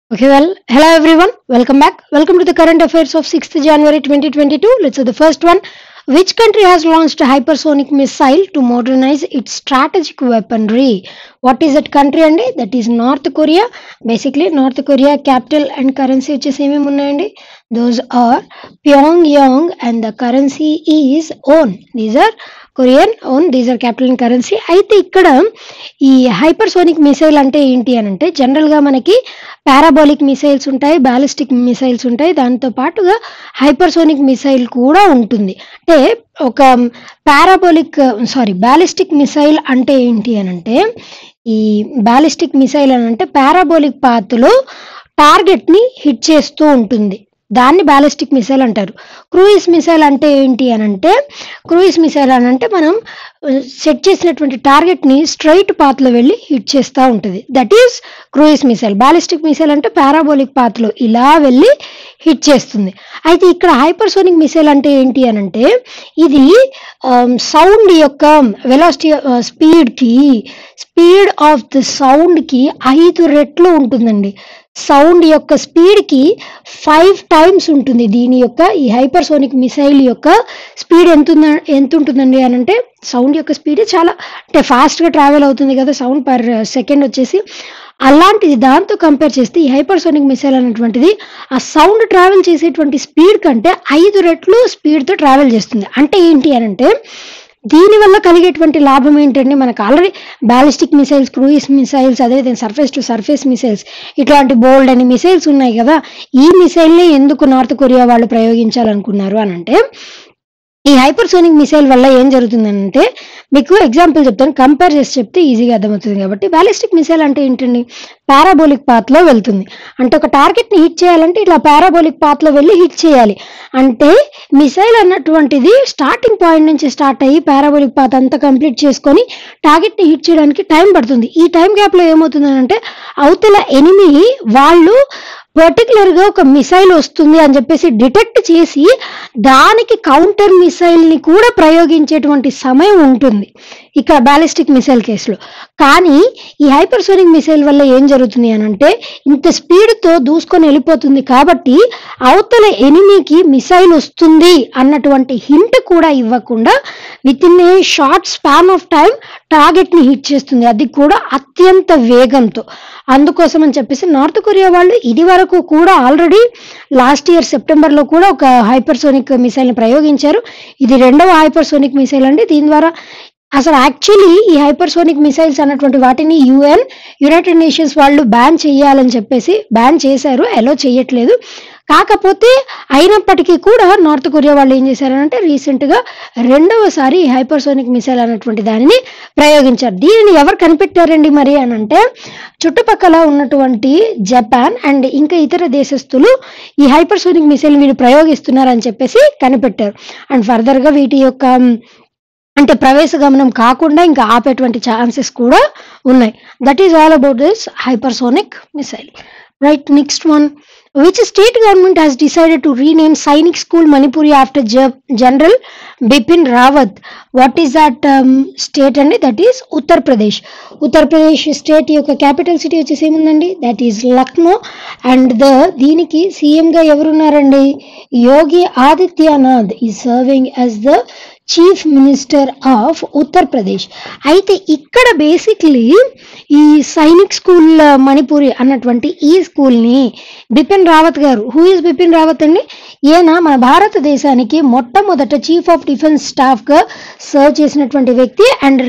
Okay, well, hello everyone. Welcome back. Welcome to the current affairs of 6th January 2022. Let's see the first one. Which country has launched a hypersonic missile to modernize its strategic weaponry? What is that country అండి? That is North Korea. Basically, North Korea capital and currency వచ్చేసి ఏమేమి ఉన్నాయండి? Those are Pyongyang and the currency is won. These are Korean won these are capital and currency. అయితే ఇక్కడ ఈ hypersonic missile అంటే ఏంటి అని అంటే జనరల్గా మనకి పారాబోలిక్ మిసైల్స్ ఉంటాయి, బ్యాలిస్టిక్ మిసైల్స్ ఉంటాయి, దాంతో పాటుగా హైపర్సోనిక్ మిసైల్ కూడా ఉంటుంది. అంటే ఒక బ్యాలిస్టిక్ మిసైల్ అంటే ఏంటి అని అంటే ఈ బ్యాలిస్టిక్ మిసైల్ అని అంటే పారాబోలిక్ పాత్లో టార్గెట్ని హిట్ చేస్తూ ఉంటుంది, దాన్ని బ్యాలిస్టిక్ మిసైల్ అంటారు. క్రూయిజ్ మిసైల్ అంటే ఏంటి అని అంటే మనం సెట్ చేసినటువంటి టార్గెట్ని స్ట్రైట్ పాత్లో వెళ్ళి హిట్ చేస్తూ ఉంటుంది. That is cruise missile. Ballistic missile అంటే పారాబోలిక్ పాత్లో ఇలా వెళ్ళి హిట్ చేస్తుంది. అయితే ఇక్కడ హైపర్సోనిక్ మిసైల్ అంటే ఏంటి అని అంటే ఇది సౌండ్ యొక్క వెలాసిటీ స్పీడ్ ఆఫ్ ద సౌండ్కి 5 రెట్లు ఉంటుందండి. సౌండ్ యొక్క స్పీడ్కి 5 టైమ్స్ ఉంటుంది. దీని యొక్క ఈ హైపర్సోనిక్ మిసైల్ యొక్క స్పీడ్ ఎంత ఉంటుందండి అని అంటే సౌండ్ యొక్క స్పీడ్ చాలా అంటే ఫాస్ట్గా ట్రావెల్ అవుతుంది కదా సౌండ్ పర్ సెకండ్ వచ్చేసి. అలాంటిది దాంతో కంపేర్ చేస్తే ఈ హైపర్సోనిక్ మిసైల్ అనేటువంటిది ఆ సౌండ్ ట్రావెల్ చేసేటువంటి స్పీడ్ కంటే 5 రెట్లు స్పీడ్తో ట్రావెల్ చేస్తుంది. అంటే ఏంటి అని అంటే దీనివల్ల కలిగేటువంటి లాభం ఏంటంటే మనకు already ballistic missiles, cruise missiles, అదేవిధంగా సర్ఫేస్ టు సర్ఫేస్ మిసైల్స్ ఇట్లాంటి బోల్డ్ అని మిసైల్స్ ఉన్నాయి కదా. ఈ మిసైల్ని ఎందుకు నార్త్ కొరియా వాళ్ళు ప్రయోగించాలనుకున్నారు అని అంటే ఈ హైపర్సోనిక్ మిసైల్ వల్ల ఏం జరుగుతుందంటే మీకు ఎగ్జాంపుల్ చెప్తాను, కంపేర్ చేసి చెప్తే ఈజీగా అర్థమవుతుంది కాబట్టి. బ్యాలిస్టిక్ మిసైల్ అంటే ఏంటండి, పారాబోలిక్ పాత్లో వెళ్తుంది. అంటే ఒక టార్గెట్ని హిట్ చేయాలంటే ఇట్లా పారాబోలిక్ పాత్లో వెళ్ళి హిట్ చేయాలి. అంటే మిసైల్ అన్నటువంటిది స్టార్టింగ్ పాయింట్ నుంచి స్టార్ట్ అయ్యి పారాబోలిక్ పాత్ అంతా కంప్లీట్ చేసుకొని టార్గెట్ని హిట్ చేయడానికి టైం పడుతుంది. ఈ టైం గ్యాప్లో ఏమవుతుందంటే అవతల ఎనిమి వాళ్ళు పర్టికులర్గా ఒక మిసైల్ వస్తుంది అని చెప్పేసి డిటెక్ట్ చేసి దానికి కౌంటర్ మిసైల్ని కూడా ప్రయోగించేటువంటి సమయం ఉంటుంది ఇక్కడ బ్యాలిస్టిక్ మిసైల్ కేసులో. కానీ ఈ హైపర్సోనిక్ మిసైల్ వల్ల ఏం జరుగుతుంది అని అంటే ఇంత స్పీడ్తో దూసుకొని వెళ్ళిపోతుంది కాబట్టి అవతల ఎనిమికి మిసైల్ వస్తుంది అన్నటువంటి హింట్ కూడా ఇవ్వకుండా within a short span of time టార్గెట్ని హిట్ చేస్తుంది, అది కూడా అత్యంత వేగంతో. అందుకోసం అని చెప్పేసి నార్త్ కొరియా వాళ్ళు ఇది వరకు కూడా ఆల్రెడీ లాస్ట్ ఇయర్ సెప్టెంబర్లో కూడా ఒక హైపర్సోనిక్ మిసైల్ని ప్రయోగించారు. ఇది 2వ హైపర్సోనిక్ మిసైల్ అండి. దీని ద్వారా అసలు యాక్చువల్లీ ఈ హైపర్సోనిక్ మిసైల్స్ అన్నటువంటి వాటిని యునైటెడ్ నేషన్స్ వాళ్ళు బ్యాన్ చేయాలని చెప్పేసి బ్యాన్ చేశారు, అలో చేయట్లేదు. కాకపోతే అయినప్పటికీ కూడా నార్త్ కొరియా వాళ్ళు ఏం చేశారంటే రీసెంట్గా 2వసారి హైపర్సోనిక్ మిసైల్ అనేటువంటి దానిని ప్రయోగించారు. దీనిని ఎవరు కనిపెట్టారండి మరి అని అంటే చుట్టుపక్కల ఉన్నటువంటి జపాన్ అండ్ ఇంకా ఇతర దేశస్తులు ఈ హైపర్సోనిక్ మిసైల్ వీళ్ళు ప్రయోగిస్తున్నారని చెప్పేసి కనిపెట్టారు. అండ్ ఫర్దర్గా వీటి యొక్క అంటే ప్రవేశ గమనం కాకుండా ఇంకా ఆపేటువంటి ఛాన్సెస్ కూడా ఉన్నాయి. That is all about this hypersonic missile. Right, next one. Which state government has decided to rename Sainik School Manipuri after General Bipin Rawat? What is that state అండి? That is Uttar Pradesh. Uttar Pradesh state యొక్క capital city వచ్చేసి ఏముందండి? That is Lucknow. And దీనికి సీఎంగా ఎవరున్నారండి? Yogi Adityanath is serving as the chief minister of Uttar Pradesh. అయితే ఇక్కడ basically ఈ సైనిక్ స్కూల్ మణిపూరి అన్నటువంటి ఈ స్కూల్ని బిపిన్ రావత్ గారు, హూ ఈజ్ బిపిన్ రావత్ అండి? ఈయన మన భారతదేశానికి మొట్టమొదట చీఫ్ ఆఫ్ డిఫెన్స్ స్టాఫ్గా సర్వ్ చేసినటువంటి వ్యక్తి. అండ్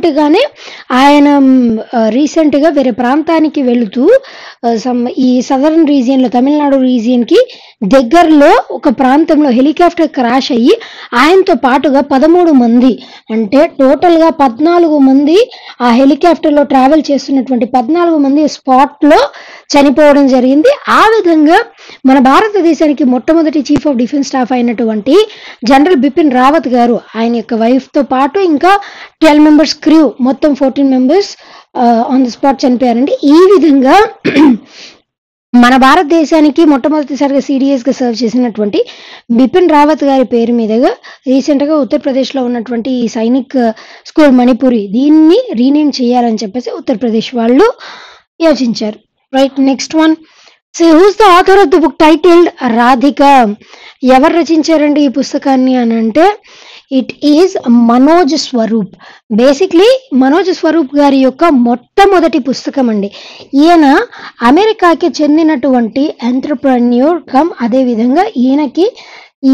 రీసెంట్గా వేరే ప్రాంతానికి వెళుతూ ఈ సదరన్ రీజియన్లో తమిళనాడు రీజియన్కి దగ్గరలో ఒక ప్రాంతంలో హెలికాప్టర్ క్రాష్ అయ్యి ఆయనతో పాటుగా 13 మంది అంటే టోటల్గా 14 మంది ఆ హెలికాప్టర్లో ట్రావెల్ చేస్తున్నటువంటి 14 మంది స్పాట్లో చనిపోవడం జరిగింది. ఆ విధంగా మన భారతదేశానికి మొట్టమొదటి చీఫ్ ఆఫ్ డిఫెన్స్ స్టాఫ్ అయినటువంటి జనరల్ బిపిన్ రావత్ గారు ఆయన యొక్క వైఫ్తో పాటు ఇంకా 12 మెంబర్స్ క్రూ, మొత్తం 14 మెంబర్స్ ఆన్ ది స్పాట్ చనిపోయారండి. ఈ విధంగా మన భారతదేశానికి మొట్టమొదటిసారిగా సీరియస్గా సర్వ్ చేసినటువంటి బిపిన్ రావత్ గారి పేరు మీదుగా రీసెంట్గా ఉత్తరప్రదేశ్లో ఉన్నటువంటి ఈ సైనిక్ స్కూల్ మణిపూరి దీన్ని రీనేమ్ చేయాలని చెప్పేసి ఉత్తరప్రదేశ్ వాళ్ళు యోచించారు. Right, next one. So who's the author of the book titled Radhika? ఎవరు రచించారండి ఈ పుస్తకాన్ని అని అంటే it is Manoj Swarup. Basically Manoj Swarup గారి యొక్క మొట్టమొదటి పుస్తకం అండి. ఈయన అమెరికాకి చెందినటువంటి ఎంటర్‌ప్రెన్యూర్ అదేవిధంగా ఈయనకి ఈ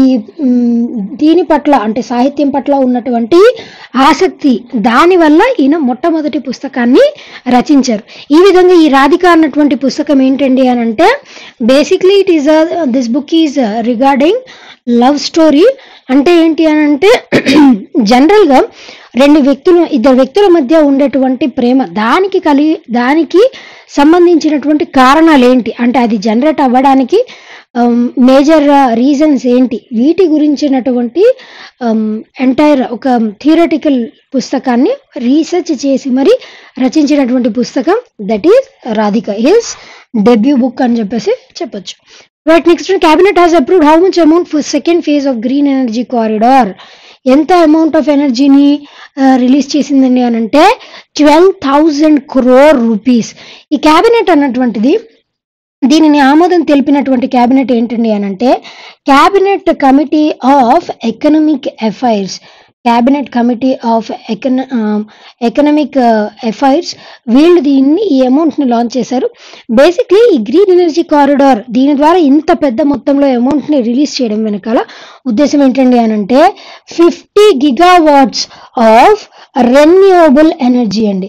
దీని పట్ల అంటే సాహిత్యం పట్ల ఉన్నటువంటి ఆసక్తి, దానివల్ల ఈయన మొట్టమొదటి పుస్తకాన్ని రచించారు. ఈ విధంగా ఈ రాధిక అన్నటువంటి పుస్తకం ఏంటండి అని అంటే basically it is this book is regarding love story. అంటే ఏంటి అని అంటే జనరల్గా ఇద్దరు వ్యక్తుల మధ్య ఉండేటువంటి ప్రేమ, దానికి సంబంధించినటువంటి కారణాలు ఏంటి అంటే అది జనరేట్ అవ్వడానికి మేజర్ రీజన్స్ ఏంటి, వీటి గురించినటువంటి ఎంటైర్ ఒక థియరటికల్ పుస్తకాన్ని రీసెర్చ్ చేసి మరి రచించినటువంటి పుస్తకం that is Radhika. His debut book అని చెప్పేసి చెప్పొచ్చు. Right, next cabinet has approved how much amount for second phase of green energy corridor? ఎంత అమౌంట్ ఆఫ్ ఎనర్జీని రిలీజ్ చేసిందండి అని అంటే 12,000 crore రూపీస్. ఈ క్యాబినెట్ అన్నటువంటిది దీనిని ఆమోదం తెలిపినటువంటి క్యాబినెట్ ఏంటండి అని అంటే cabinet committee of economic affairs. Cabinet committee of economic affairs వీళ్ళు ఈ అమౌంట్ని లాంచ్ చేశారు. బేసిక్లీ ఈ గ్రీన్ ఎనర్జీ కారిడార్ దీని ద్వారా ఇంత పెద్ద మొత్తంలో అమౌంట్ని రిలీజ్ చేయడం వెనకాల ఉద్దేశం ఏంటండి అని అంటే 50 gigawatts ఆఫ్ రెన్యూవబుల్ ఎనర్జీ అండి.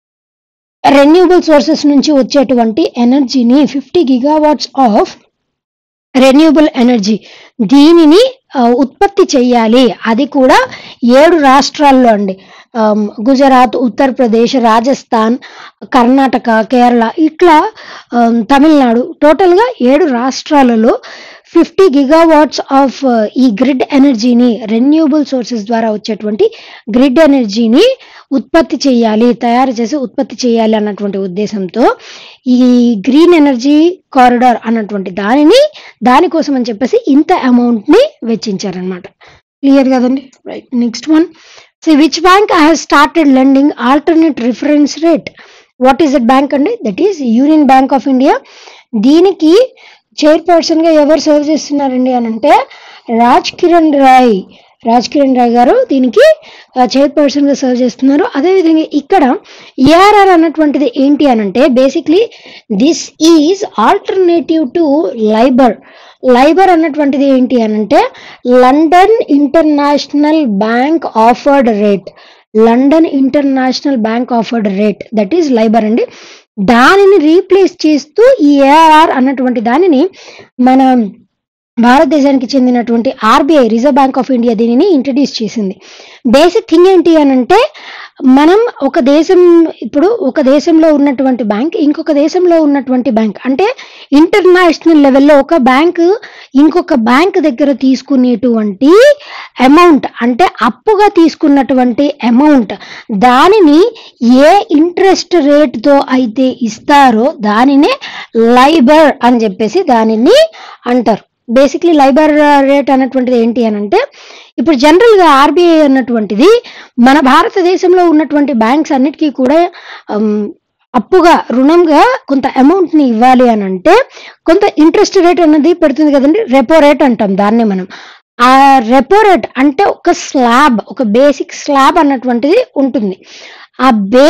రెన్యూవబుల్ సోర్సెస్ నుంచి వచ్చేటువంటి ఎనర్జీని 50 gigawatts ఆఫ్ రెన్యూవబుల్ ఎనర్జీ దీనిని ఉత్పత్తి చేయాలి. అది కూడా 7 రాష్ట్రాల్లో అండి. గుజరాత్, ఉత్తరప్రదేశ్, రాజస్థాన్, కర్ణాటక, కేరళ, ఇట్లా తమిళనాడు, టోటల్గా 7 రాష్ట్రాలలో 50 gigawatts ఆఫ్ ఈ గ్రిడ్ ఎనర్జీని, రెన్యూవబుల్ సోర్సెస్ ద్వారా వచ్చేటువంటి గ్రిడ్ ఎనర్జీని తయారు చేసి ఉత్పత్తి చేయాలి అన్నటువంటి ఉద్దేశంతో ఈ గ్రీన్ ఎనర్జీ కారిడార్ అన్నటువంటి దానికోసం అని చెప్పేసి ఇంత అమౌంట్ని వెచ్చించారనమాట. క్లియర్ కదండి? Right, next one. So which bank has started lending alternate reference rate? What is that bank అండి? That is Union Bank of India. దీనికి చైర్పర్సన్ గా ఎవరు సర్వ్ చేస్తున్నారండి అని అంటే రాజ్ కిరణ్ రాయ్ గారు దీనికి చైర్పర్సన్ గా సర్వ్ చేస్తున్నారు. అదేవిధంగా ఇక్కడ ఏఆర్ఆర్ అన్నటువంటిది ఏంటి అని అంటే basically this is alternative to LIBOR అన్నటువంటిది ఏంటి అని అంటే London International Bank offered rate that is LIBOR అండి. దానిని రీప్లేస్ చేస్తూ ఈ ఏఆర్ఆర్ అన్నటువంటి దానిని మన భారతదేశానికి చెందినటువంటి RBI, reserve bank of India దీనిని ఇంట్రడ్యూస్ చేసింది. బేసిక్ థింగ్ ఏంటి అని అంటే మనం ఒక దేశంలో ఉన్నటువంటి బ్యాంక్ ఇంకొక దేశంలో ఉన్నటువంటి బ్యాంక్ అంటే ఇంటర్నేషనల్ లెవెల్లో ఒక బ్యాంక్ ఇంకొక బ్యాంక్ దగ్గర తీసుకునేటువంటి అమౌంట్ అంటే అప్పుగా తీసుకున్నటువంటి అమౌంట్ దానిని ఏ ఇంట్రెస్ట్ రేట్తో అయితే ఇస్తారో దానినే లైబర్ అని చెప్పేసి దానిని అంటారు. బేసిక్లీ లైబర్ రేట్ అన్నటువంటిది ఏంటి అని అంటే ఇప్పుడు జనరల్గా ఆర్బీఐ అన్నటువంటిది మన భారతదేశంలో ఉన్నటువంటి బ్యాంక్స్ అన్నిటికీ కూడా అప్పుగా రుణంగా కొంత అమౌంట్ని ఇవ్వాలి అని అంటే కొంత ఇంట్రెస్ట్ రేట్ అన్నది పెడుతుంది కదండి, రెపో రేట్ అంటాం దాన్ని మనం. ఆ రెపో రేట్ అంటే ఒక బేసిక్ స్లాబ్ అన్నటువంటిది ఉంటుంది. ఆ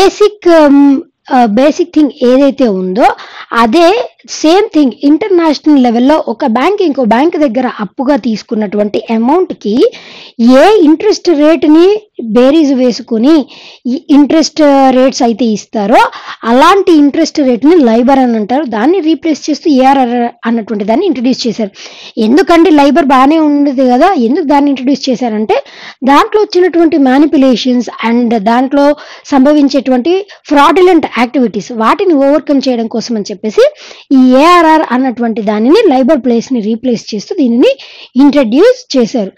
బేసిక్ థింగ్ ఏదైతే ఉందో అదే సేమ్ థింగ్ ఇంటర్నేషనల్ లెవెల్లో ఒక బ్యాంక్ ఇంకో బ్యాంక్ దగ్గర అప్పుగా తీసుకున్నటువంటి అమౌంట్కి ఏ ఇంట్రెస్ట్ రేట్ని బేరీజ్ వేసుకుని ఇంట్రెస్ట్ రేట్స్ అయితే ఇస్తారో అలాంటి ఇంట్రెస్ట్ రేట్ని లైబర్ అని అంటారు. దాన్ని రీప్లేస్ చేస్తూ ఏఆర్ఆర్ అన్నటువంటి దాన్ని ఇంట్రడ్యూస్ చేశారు. ఎందుకంటే లైబర్ బాగానే ఉండేది కదా, ఎందుకు దాన్ని ఇంట్రడ్యూస్ చేశారంటే దాంట్లో వచ్చినటువంటి మ్యానిపులేషన్స్ అండ్ దాంట్లో సంభవించేటువంటి ఫ్రాడులెంట్ యాక్టివిటీస్ వాటిని ఓవర్కమ్ చేయడం కోసం అని చెప్పేసి ఈ ఏఆర్ఆర్ అన్నటువంటి దానిని లైబర్ ప్లేస్ని రీప్లేస్ చేస్తూ దీనిని ఇంట్రడ్యూస్ చేశారు.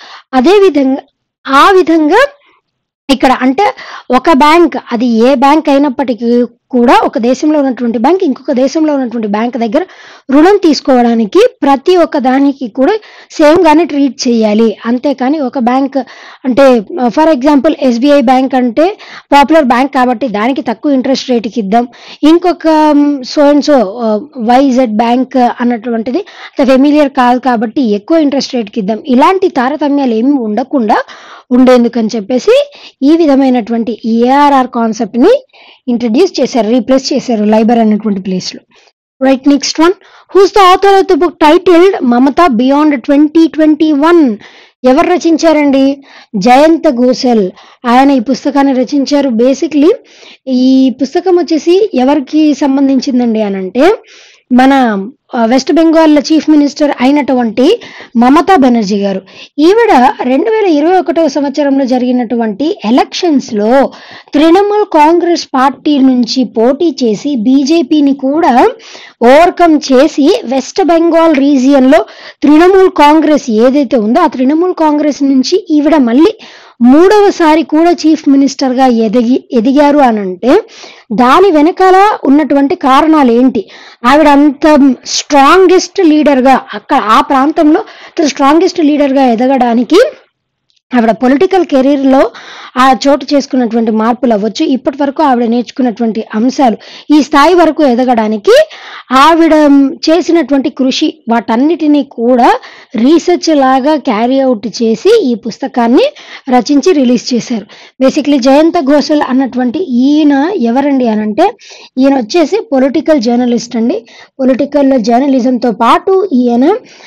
ఆ విధంగా ఇక్కడ అంటే ఒక బ్యాంక్ అది ఏ బ్యాంక్ అయినప్పటికీ కూడా ఒక దేశంలో ఉన్నటువంటి బ్యాంక్ ఇంకొక దేశంలో ఉన్నటువంటి బ్యాంక్ దగ్గర రుణం తీసుకోవడానికి ప్రతి ఒక్క దానికి కూడా సేమ్ గానే ట్రీట్ చేయాలి. అంతేకాని ఒక బ్యాంక్ అంటే ఫర్ ఎగ్జాంపుల్ ఎస్బీఐ బ్యాంక్ అంటే పాపులర్ బ్యాంక్ కాబట్టి దానికి తక్కువ ఇంట్రెస్ట్ రేట్కి ఇద్దాం, ఇంకొక so and so YZ bank అన్నటువంటిది ఫెమిలియర్ కాదు కాబట్టి ఎక్కువ ఇంట్రెస్ట్ రేట్కి ఇద్దాం, ఇలాంటి తారతమ్యాలు ఏమి ఉండకుండా ఉండేందుకని చెప్పేసి ఈ విధమైనటువంటి ఏఆర్ఆర్ కాన్సెప్ట్ ని ఇంట్రడ్యూస్ చేశారు, రీప్లేస్ చేశారు లైబర్ అనేటువంటి ప్లేస్ లో. Right, next one, who's the author of the book titled Mamata beyond 2021? ఎవరు రచించారండి? జయంత ఘోషల్. ఆయన ఈ పుస్తకాన్ని రచించారు. బేసిక్లీ ఈ పుస్తకం వచ్చేసి ఎవరికి సంబంధించిందండి అని అంటే మన వెస్ట్ బెంగాల్ చీఫ్ మినిస్టర్ అయినటువంటి మమతా బెనర్జీ గారు. ఈవిడ 2021 సంవత్సరంలో జరిగినటువంటి ఎలక్షన్స్ లో తృణమూల్ కాంగ్రెస్ పార్టీ నుంచి పోటీ చేసి బీజేపీని కూడా ఓవర్కమ్ చేసి వెస్ట్ బెంగాల్ రీజియన్ లో తృణమూల్ కాంగ్రెస్ ఏదైతే ఉందో ఆ తృణమూల్ కాంగ్రెస్ నుంచి ఈవిడ మళ్ళీ 3వసారి కూడా చీఫ్ మినిస్టర్ గా ఎదిగారు అనంటే దాని వెనకాల ఉన్నటువంటి కారణాలు ఏంటి? ఆవిడ అంత స్ట్రాంగెస్ట్ లీడర్ గా అక్కడ ఆ ప్రాంతంలో స్ట్రాంగెస్ట్ లీడర్ గా ఎదగడానికి ఆవిడ పొలిటికల్ కెరీర్ లో ఆ చోటు చేసుకున్నటువంటి మార్పులు అవ్వచ్చు, ఇప్పటి వరకు ఆవిడ నేర్చుకున్నటువంటి అంశాలు ఈ స్థాయి వరకు ఎదగడానికి ఆవిడ చేసినటువంటి కృషి వాటన్నిటినీ కూడా రీసెర్చ్ లాగా క్యారీ అవుట్ చేసి ఈ పుస్తకాన్ని రచించి రిలీజ్ చేశారు. బేసిక్లీ జయంత ఘోషల్ అన్నటువంటి ఈయన ఎవరండి అనంటే ఈయన వచ్చేసి పొలిటికల్ జర్నలిస్ట్ అండి. పొలిటికల్ జర్నలిజంతో పాటు ఈయన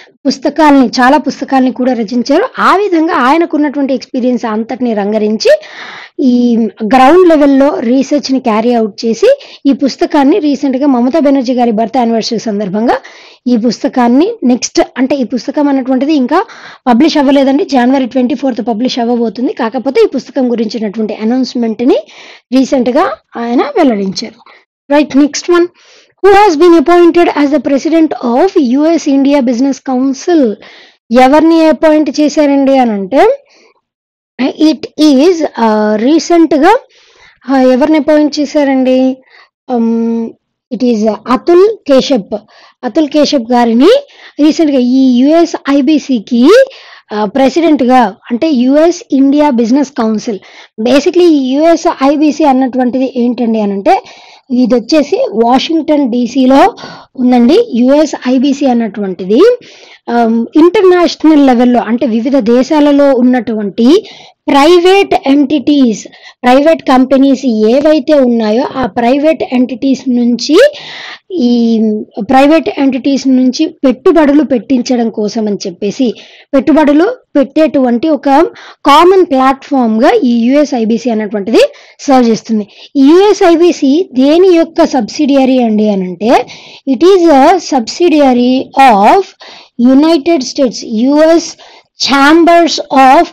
చాలా పుస్తకాలని కూడా రచించారు. ఆ విధంగా ఆయనకున్నటువంటి ఎక్స్పీరియన్స్ అంతటిని రంగరించి ఈ గ్రౌండ్ లెవెల్లో రీసెర్చ్ ని క్యారీ అవుట్ చేసి ఈ పుస్తకాన్ని రీసెంట్ గా మమతా బెనర్జీ గారి బర్త్ యానివర్సరీ సందర్భంగా ఈ పుస్తకాన్ని నెక్స్ట్ అంటే ఈ పుస్తకం అన్నటువంటిది ఇంకా పబ్లిష్ అవ్వలేదండి, January 24th పబ్లిష్ అవ్వబోతుంది. కాకపోతే ఈ పుస్తకం గురించినటువంటి అనౌన్స్మెంట్ ని రీసెంట్ గా ఆయన వెల్లడించారు. Right, next one, who has been appointed as the president of US India Business Council? ఎవరిని అపాయింట్ చేశారండి అని అంటే ఇట్ ఈజ్ రీసెంట్ గా ఎవరిని అపాయింట్ చేశారండి? ఇట్ ఈజ్ అతుల్ కేశప్ గారిని రీసెంట్ గా ఈ యుఎస్ ఐబిసికి ప్రెసిడెంట్ గా అంటే US India business council. Basically US IBC అన్నటువంటిది ఏంటండి అనంటే ఇది వచ్చేసి వాషింగ్టన్ డీసీలో ఉందండి. యుఎస్ ఐబిసి అన్నటువంటిది ఇంటర్నేషనల్ లెవెల్లో అంటే వివిధ దేశాలలో ఉన్నటువంటి ప్రైవేట్ ఎంటిటీస్, ప్రైవేట్ కంపెనీస్ ఏవైతే ఉన్నాయో ఆ ప్రైవేట్ ఎంటిటీస్ నుంచి పెట్టుబడులు పెట్టించడం కోసం అని చెప్పేసి పెట్టుబడులు పెట్టేటువంటి ఒక కామన్ ప్లాట్ఫామ్ గా ఈ యుఎస్ఐబిసి అన్నటువంటిది సర్వ్ చేస్తుంది. ఈ యుఎస్ఐబిసి దేని యొక్క సబ్సిడియరీ అండి అనంటే it is a subsidiary of United States US chambers of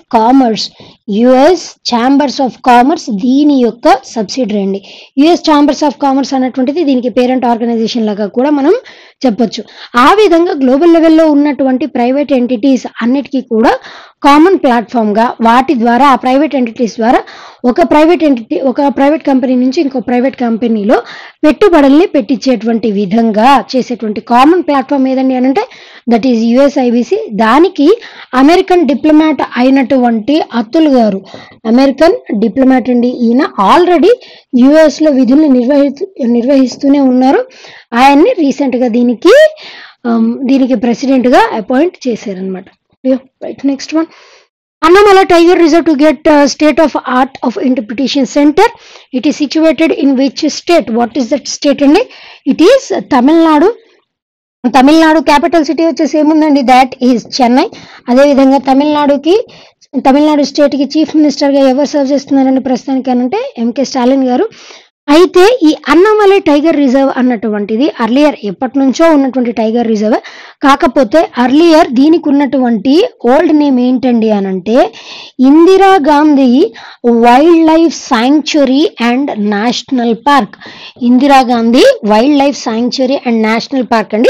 commerce దీని యొక్క సబ్సిడరీ అండి. యుఎస్ ఛాంబర్స్ ఆఫ్ కామర్స్ అన్నటువంటిది దీనికి పేరెంట్ ఆర్గనైజేషన్ లాగా కూడా మనం చెప్పొచ్చు. ఆ విధంగా గ్లోబల్ లెవెల్లో ఉన్నటువంటి ప్రైవేట్ ఎంటిటీస్ అన్నిటికీ కూడా కామన్ ప్లాట్ఫామ్ గా వాటి ద్వారా ఆ ప్రైవేట్ ఎంటిటీస్ ద్వారా ఒక ప్రైవేట్ కంపెనీ నుంచి ఇంకో ప్రైవేట్ కంపెనీలో పెట్టుబడుల్ని పెట్టించేటువంటి విధంగా చేసేటువంటి కామన్ ప్లాట్ఫామ్ ఏదండి అనంటే దట్ ఈజ్ యుఎస్ఐబిసి. దానికి అమెరికన్ డిప్లొమాట్ అయినటువంటి అతుల్ గారు, అమెరికన్ డిప్లొమాట్ అండి. ఈయన ఆల్రెడీ యుఎస్ లో విధుల్ని నిర్వహిస్తూనే ఉన్నారు. ఆయన్ని రీసెంట్ గా దీనికి ప్రెసిడెంట్ గా అపాయింట్ చేశారనమాట. Right, next one, Annamala Tiger Reserve to get State of Art of Interpretation Center. It is situated in which state? What is that state అండి? It is Tamil Nadu. Tamil Nadu capital city వచ్చేసి ఏముందండి? That is Chennai. అదేవిధంగా Tamil Nadu state కి chief minister గా ఎవరు serve చేస్తున్నారండి ప్రస్తుతానికి అనంటే ఎంకే స్టాలిన్ గారు. అయితే ఈ అన్నమలై టైగర్ రిజర్వ్ అన్నటువంటిది అర్లియర్ ఎప్పటి నుంచో ఉన్నటువంటి టైగర్ రిజర్వ్. కాకపోతే అర్లియర్ దీనికి ఉన్నటువంటి ఓల్డ్ నేమ్ ఏంటండి అనంటే Indira Gandhi wild life sanctuary and national park. Indira Gandhi wild life sanctuary and national park అండి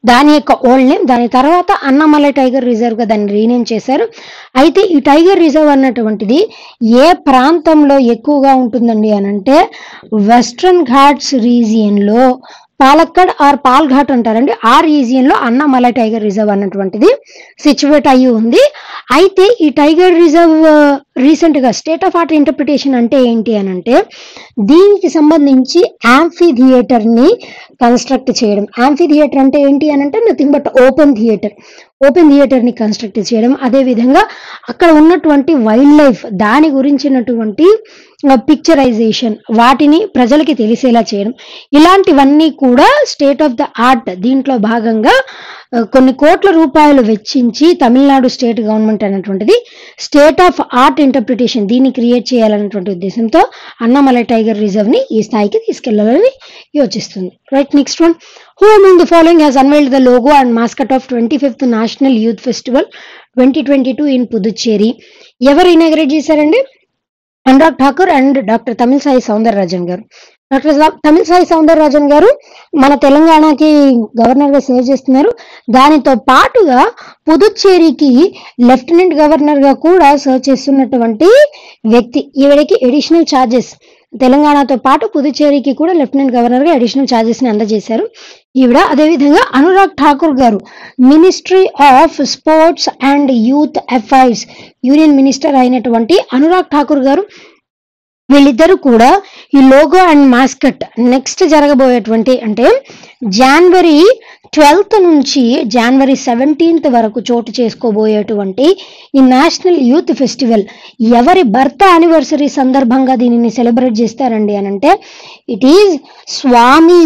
దాని యొక్క ఓల్డ్ నేమ్. దాని తర్వాత అన్నామలై టైగర్ రిజర్వ్ గా దాన్ని రీనేమ్ చేశారు. అయితే ఈ టైగర్ రిజర్వ్ అన్నటువంటిది ఏ ప్రాంతంలో ఎక్కువగా ఉంటుందండి అని అంటే వెస్ట్రన్ ఘాట్స్ రీజియన్ లో, పాలక్కడ్ ఆర్ పాల్ఘాట్ అంటారండి, ఆ రీజియన్ లో అన్నామలై టైగర్ రిజర్వ్ అన్నటువంటిది సిచ్యువేట్ అయ్యి ఉంది. అయితే ఈ టైగర్ రిజర్వ్ రీసెంట్ గా స్టేట్ ఆఫ్ ఆర్ట్ ఇంటర్ప్రిటేషన్ అంటే ఏంటి అని అంటే దీనికి సంబంధించి యాంఫీ థియేటర్ ని కన్స్ట్రక్ట్ చేయడం. యాంఫీ థియేటర్ అంటే ఏంటి అని అంటే నథింగ్ బట్ ఓపెన్ థియేటర్ ని కన్స్ట్రక్ట్ చేయడం. అదే విధంగా అక్కడ ఉన్నటువంటి వైల్డ్ లైఫ్ దాని గురించినటువంటి పిక్చరైజేషన్, వాటిని ప్రజలకి తెలిసేలా చేయడం, ఇలాంటివన్నీ కూడా స్టేట్ ఆఫ్ ద ఆర్ట్ దీంట్లో భాగంగా కొన్ని కోట్ల రూపాయలు వెచ్చించి తమిళనాడు స్టేట్ గవర్నమెంట్ అనేటువంటిది స్టేట్ ఆఫ్ ఆర్ట్ ఇంటర్ప్రిటేషన్ దీన్ని క్రియేట్ చేయాలన్నటువంటి ఉద్దేశంతో అన్నామలై టైగర్ రిజర్వ్ ని ఈ స్థాయికి తీసుకెళ్లాలని యోచిస్తుంది. Right, next one. Who among the following has unveiled the logo and mascot of 25th National Youth Festival 2022 in Puducherry? ఎవరు ఇనాగ్రేట్ చేశారండి? అనురాగ్ ఠాకూర్ అండ్ డాక్టర్ తమిళసాయి సౌందరరాజన్ గారు. డాక్టర్ తమిళసాయి సౌందరరాజన్ గారు మన తెలంగాణకి గవర్నర్ గా సేవ్ చేస్తున్నారు. దానితో పాటుగా పుదుచ్చేరికి లెఫ్టినెంట్ గవర్నర్ గా కూడా సర్వ్ చేస్తున్నటువంటి వ్యక్తి. ఈవిడకి అడిషనల్ ఛార్జెస్, తెలంగాణతో పాటు పుదుచ్చేరికి కూడా లెఫ్టినెంట్ గవర్నర్ గా అడిషనల్ ఛార్జెస్ ని అందజేశారు ఈవిడ. అదేవిధంగా అనురాగ్ ఠాకూర్ గారు ministry of sports and youth affairs union minister అయినటువంటి అనురాగ్ ఠాకూర్ గారు, వీళ్ళిద్దరూ కూడా ఈ లోగో అండ్ మాస్కట్ నెక్స్ట్ జరగబోయేటువంటి అంటే జనవరి 12th నుంచి జనవరి 17th వరకు చోటు చేసుకోబోయేటువంటి ఈ నేషనల్ యూత్ ఫెస్టివల్ ఎవరి బర్త్ యానివర్సరీ సందర్భంగా దీనిని సెలబ్రేట్ చేస్తారండి అని అంటే ఇట్ ఈజ్ స్వామి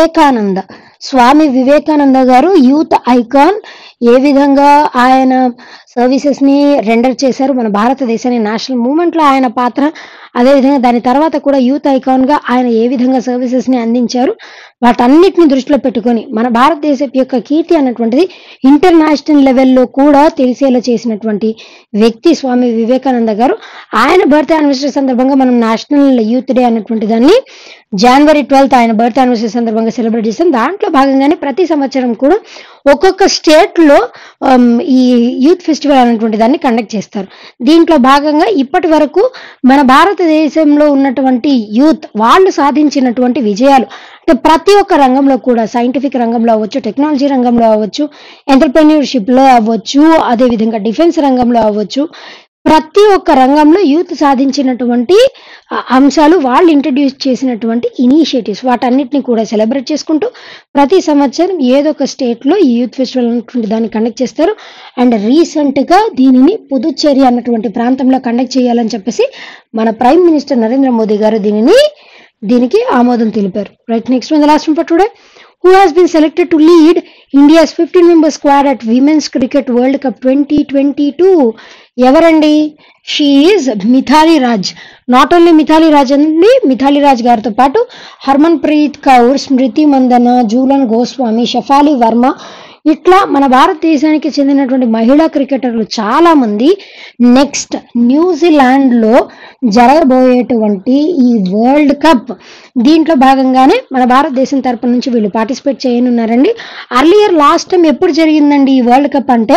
వివేకానంద గారు, యూత్ ఐకాన్. ఏ విధంగా ఆయన సర్వీసెస్ ని రెండర్ చేశారు మన భారతదేశాన్ని నేషనల్ మూవ్మెంట్ లో ఆయన పాత్ర, అదేవిధంగా దాని తర్వాత కూడా యూత్ ఐకాన్ గా ఆయన ఏ విధంగా సర్వీసెస్ ని అందించారు, వాటన్నిటిని దృష్టిలో పెట్టుకొని మన భారతదేశం యొక్క కీర్తి అన్నటువంటిది ఇంటర్నేషనల్ లెవెల్లో కూడా తెలిసేలా చేసినటువంటి వ్యక్తి స్వామి వివేకానంద గారు. ఆయన బర్త్ యానివర్సరీ సందర్భంగా మనం నేషనల్ యూత్ డే అన్నటువంటి దాన్ని జనవరి 12th ఆయన బర్త్ యానివర్సరీ సందర్భంగా సెలబ్రేట్ చేస్తాం. దాంట్లో భాగంగానే ప్రతి సంవత్సరం కూడా ఒక్కొక్క స్టేట్ లో ఈ యూత్ ఫెస్టివల్ అనేటువంటి దాన్ని కండక్ట్ చేస్తారు. దీంట్లో భాగంగా ఇప్పటి వరకు మన భారతదేశంలో ఉన్నటువంటి యూత్ వాళ్ళు సాధించినటువంటి విజయాలు అంటే ప్రతి ఒక్క రంగంలో కూడా, సైంటిఫిక్ రంగంలో అవ్వచ్చు, టెక్నాలజీ రంగంలో అవ్వచ్చు, ఎంటర్‌ప్రెన్యూర్‌షిప్ లో అవ్వచ్చు, అదేవిధంగా డిఫెన్స్ రంగంలో అవ్వచ్చు, ప్రతి ఒక్క రంగంలో యూత్ సాధించినటువంటి అంశాలు, వాళ్ళు ఇంట్రడ్యూస్ చేసినటువంటి ఇనిషియేటివ్స్, వాటన్నిటిని కూడా సెలబ్రేట్ చేసుకుంటూ ప్రతి సంవత్సరం ఏదో ఒక స్టేట్ లో ఈ యూత్ ఫెస్టివల్ అన్నటువంటి దాన్ని కండక్ట్ చేస్తారు. అండ్ రీసెంట్ గా దీనిని పుదుచ్చేరి అన్నటువంటి ప్రాంతంలో కండక్ట్ చేయాలని చెప్పేసి మన ప్రైమ్ మినిస్టర్ నరేంద్ర మోదీ గారు దీనికి ఆమోదం తెలిపారు. Right, next one, the last one for today. Who has been selected to lead India's 15-member squad at Women's Cricket World Cup 2022? ఎవరండి? She is Mithali Raj. Not only Mithali Raj అండి, మిథాలీ రాజ్ గారితో పాటు హర్మన్ ప్రీత్ కౌర్, స్మృతి మందన, జూలన్ గోస్వామి, షఫాలి వర్మ, ఇట్లా మన భారతదేశానికి చెందినటువంటి మహిళా క్రికెటర్లు చాలా మంది నెక్స్ట్ న్యూజిలాండ్ లో జరగబోయేటువంటి ఈ వరల్డ్ కప్ దీంట్లో భాగంగానే మన భారతదేశం తరపు నుంచి వీళ్ళు పార్టిసిపేట్ చేయనున్నారండి. అర్లియర్ లాస్ట్ టైం ఎప్పుడు జరిగిందండి ఈ వరల్డ్ కప్ అంటే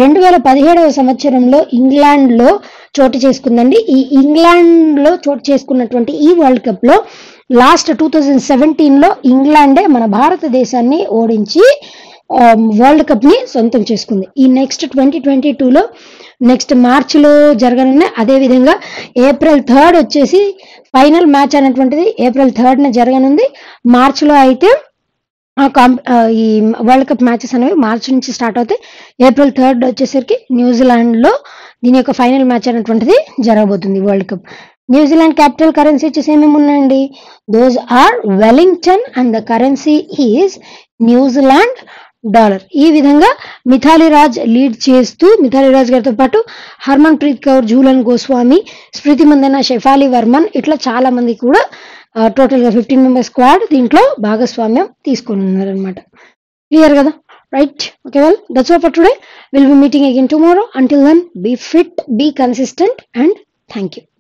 2017వ సంవత్సరంలో ఇంగ్లాండ్ లో చోటు చేసుకుందండి. ఈ ఇంగ్లాండ్ లో చోటు చేసుకున్నటువంటి ఈ వరల్డ్ కప్ లో లాస్ట్ 2017లో ఇంగ్లాండే మన భారతదేశాన్ని ఓడించి వరల్డ్ కప్ ని సొంతం చేసుకుంది. ఈ నెక్స్ట్ 2022లో నెక్స్ట్ మార్చిలో జరగనున్నాయి. అదేవిధంగా ఏప్రిల్ 3rd వచ్చేసి ఫైనల్ మ్యాచ్ అనేటువంటిది ఏప్రిల్ 3rd జరగనుంది. మార్చిలో అయితే ఈ వరల్డ్ కప్ మ్యాచెస్ అనేవి మార్చి నుంచి స్టార్ట్ అవుతాయి. ఏప్రిల్ 3rd వచ్చేసరికి న్యూజిలాండ్ లో దీని యొక్క ఫైనల్ మ్యాచ్ అనేటువంటిది జరగబోతుంది world cup. New Zealand capital currency వచ్చేసి ఏమేమి ఉన్నాయండి? Those are Wellington and the currency is New Zealand dollar. ఈ విధంగా మిథాలీ రాజ్ లీడ్ చేస్తూ, మిథాలీ రాజ్ గారితో పాటు హర్మన్ ప్రీత్ కౌర్, జూలన్ గోస్వామి, స్మృతి మందన, షెఫాలి వర్మన్, ఇట్లా చాలా మంది కూడా టోటల్ గా 15 మెంబర్ స్క్వాడ్ దీంట్లో భాగస్వామ్యం తీసుకొని ఉన్నారనమాట. క్లియర్ కదా? Right, okay, well that's all for today. Will be meeting again tomorrow. Until then, be fit, be consistent and thank you.